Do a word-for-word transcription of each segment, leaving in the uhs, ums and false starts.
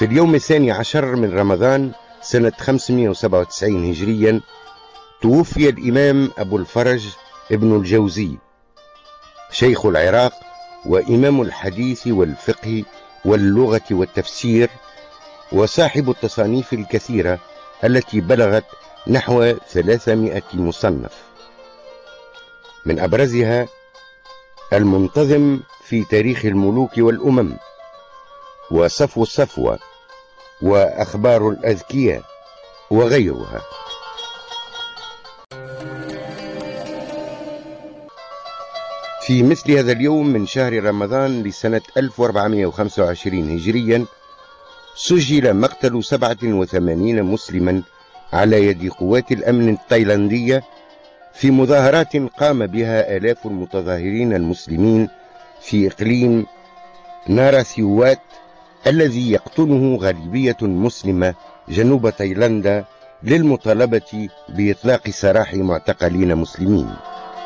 في اليوم الثاني عشر من رمضان سنة خمسمائة وسبعة وتسعين هجريا توفي الإمام أبو الفرج ابن الجوزي، شيخ العراق وإمام الحديث والفقه واللغة والتفسير، وصاحب التصانيف الكثيرة التي بلغت نحو ثلاثمائة مصنف، من أبرزها المنتظم في تاريخ الملوك والأمم، وصفو الصفوة، وأخبار الأذكياء، وغيرها. في مثل هذا اليوم من شهر رمضان لسنة ألف وأربعمائة وخمسة وعشرين هجريا سجل مقتل سبعة وثمانين مسلما على يد قوات الأمن التايلاندية في مظاهرات قام بها آلاف المتظاهرين المسلمين في إقليم ناراثيوات الذي يقطنه غالبية مسلمة جنوب تايلاندا للمطالبة بإطلاق سراح معتقلين مسلمين.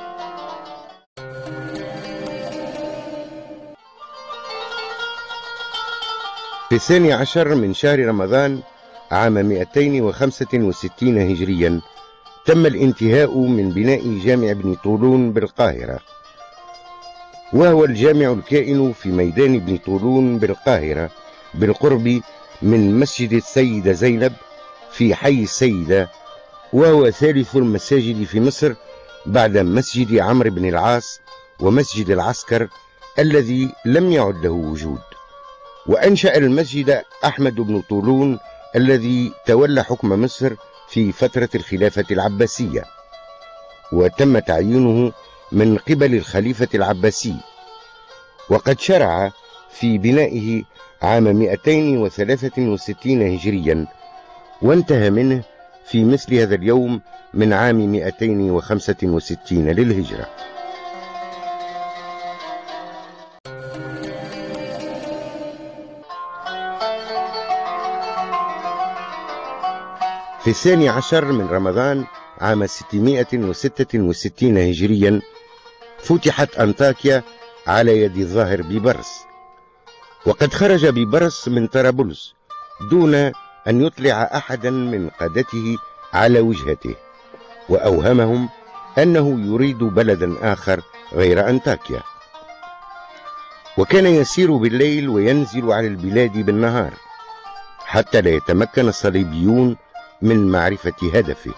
في الثاني عشر من شهر رمضان عام مئتين وخمسة وستين هجريا تم الانتهاء من بناء جامع ابن طولون بالقاهرة، وهو الجامع الكائن في ميدان ابن طولون بالقاهرة بالقرب من مسجد السيدة زينب في حي السيدة، وهو ثالث المساجد في مصر بعد مسجد عمرو بن العاص ومسجد العسكر الذي لم يعد له وجود. وأنشأ المسجد أحمد بن طولون الذي تولى حكم مصر في فترة الخلافة العباسية، وتم تعيينه من قبل الخليفة العباسي، وقد شرع في بنائه عام مئتين وثلاثة وستين هجريا، وانتهى منه في مثل هذا اليوم من عام مئتين وخمسة وستين للهجرة. في الثاني عشر من رمضان عام ستمائة وستة وستين هجريا فتحت أنطاكيا على يد الظاهر بيبرس، وقد خرج بيبرس من طرابلس دون أن يطلع أحدا من قادته على وجهته، وأوهمهم أنه يريد بلدا آخر غير أنطاكيا، وكان يسير بالليل وينزل على البلاد بالنهار حتى لا يتمكن الصليبيون من معرفة هدفه.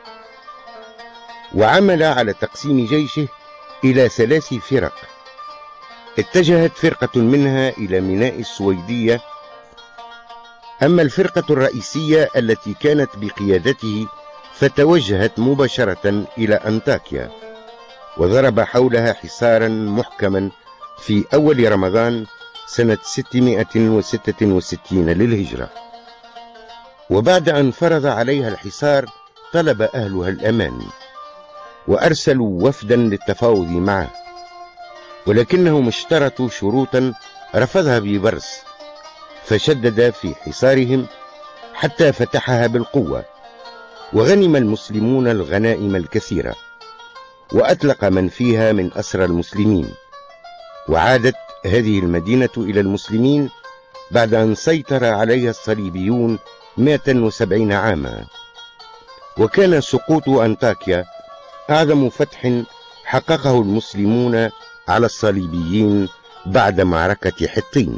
وعمل على تقسيم جيشه إلى ثلاث فرق، اتجهت فرقة منها إلى ميناء السويدية، أما الفرقة الرئيسية التي كانت بقيادته فتوجهت مباشرة إلى أنطاكيا، وضرب حولها حصارا محكما في أول رمضان سنة ستمائة وستة وستين للهجرة. وبعد أن فرض عليها الحصار طلب أهلها الأمان، وأرسلوا وفدا للتفاوض معه، ولكنهم اشترطوا شروطا رفضها بيبرس، فشدد في حصارهم حتى فتحها بالقوة، وغنم المسلمون الغنائم الكثيرة، وأطلق من فيها من أسرى المسلمين، وعادت هذه المدينة إلى المسلمين بعد أن سيطر عليها الصليبيون مئة وسبعين عاما. وكان سقوط أنطاكيا أعظم فتح حققه المسلمون على الصليبيين بعد معركة حطين.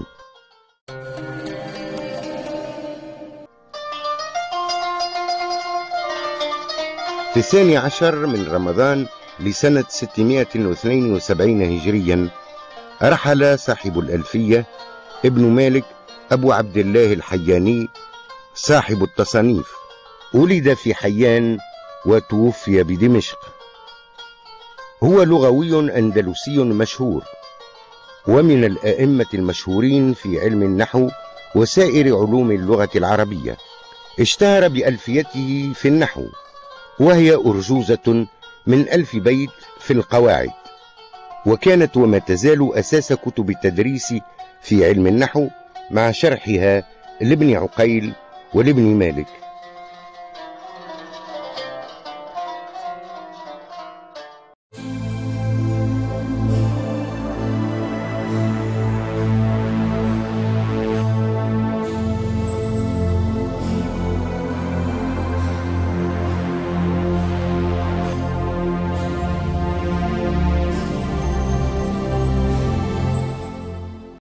في الثاني عشر من رمضان لسنة ستمائة واثنين وسبعين هجريا رحل صاحب الألفية ابن مالك أبو عبد الله الحياني صاحب التصانيف، ولد في حيان وتوفي بدمشق. هو لغوي أندلسي مشهور، ومن الأئمة المشهورين في علم النحو وسائر علوم اللغة العربية. اشتهر بألفيته في النحو، وهي أرجوزة من ألف بيت في القواعد، وكانت وما تزال أساس كتب التدريس في علم النحو مع شرحها لابن عقيل ولابن مالك.